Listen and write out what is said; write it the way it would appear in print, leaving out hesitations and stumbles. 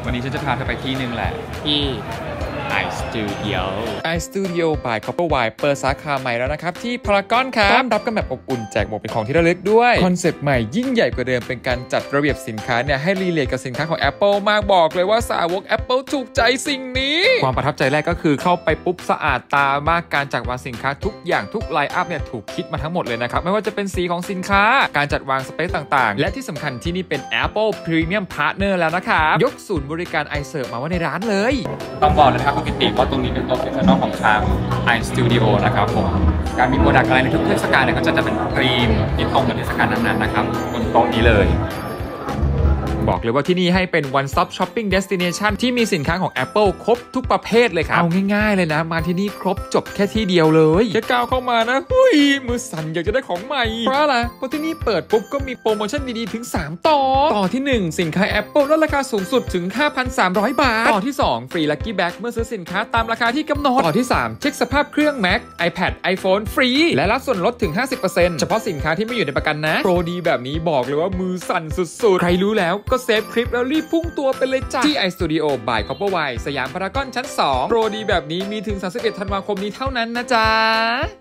วันนี้ฉันจะพาเธอไปที่หนึ่งแหละที่ iStudio by Copperwire เปิดสาขาใหม่แล้วนะครับที่พารากอนครับต้อนรับกันแบบอบอุ่นแจกหมวกเป็นของที่ระลึกด้วยคอนเซปต์ใหม่ยิ่งใหญ่กว่าเดิมเป็นการจัดระเบียบสินค้าเนี่ยให้รีเลทกับสินค้าของ Apple มากบอกเลยว่าสาวก Apple ถูกใจสิ่งนี้ความประทับใจแรกก็คือเข้าไปปุ๊บสะอาดตามากการจัดวางสินค้าทุกอย่างทุกไลน์อัพเนี่ยถูกคิดมาทั้งหมดเลยนะครับไม่ว่าจะเป็นสีของสินค้าการจัดวางสเปซต่างๆและที่สำคัญที่นี่เป็น Apple Premium Partner แล้วนะครับยกศูนย์บริการ iServe มาไว้ในร้านเลยต้องบอกเลยนะครับคุณกิติว่าตรงนี้เป็นโต๊ะเฟชั่นนอลของทาง iStudio นะครับผมการมีโปรดักต์อะไรในทุกเทศกาลเนี่ยก็จะเป็นครีมที่ตรงกับเทศกาลนั้นๆนะครับบนโต๊ะนี้เลยบอกเลยว่าที่นี่ให้เป็น one stop shopping destination ที่มีสินค้าของ Apple ครบทุกประเภทเลยครับเอาง่ายๆเลยนะมาที่นี่ครบจบแค่ที่เดียวเลยแค่ก้าวเข้ามานะมือสั่นอยากจะได้ของใหม่เพราะอะไรเพราะที่นี่เปิดปุ๊บก็มีโปรโมชั่นดีๆถึง3ต่อที่1สินค้า Apple ลดราคาสูงสุดถึง 5,300 บาทต่อที่2ฟรี Lucky Bag เมื่อซื้อสินค้าตามราคาที่กำหนดต่อที่3เช็คสภาพเครื่อง Mac iPad iPhone ฟรีและรับส่วนลดถึง 50% เฉพาะสินค้าที่ไม่อยู่ในประกันนะโปรดีแบบนี้บอกเลยว่ามือสั่นสุดๆใครรู้แล้วก็เซฟคลิปแล้วรีบพุ่งตัวไปเลยจ้ะที่ iStudio by Copperwire สยามพารากอนชั้น2โปรดีแบบนี้มีถึง31 ธันวาคมนี้เท่านั้นนะจ๊ะ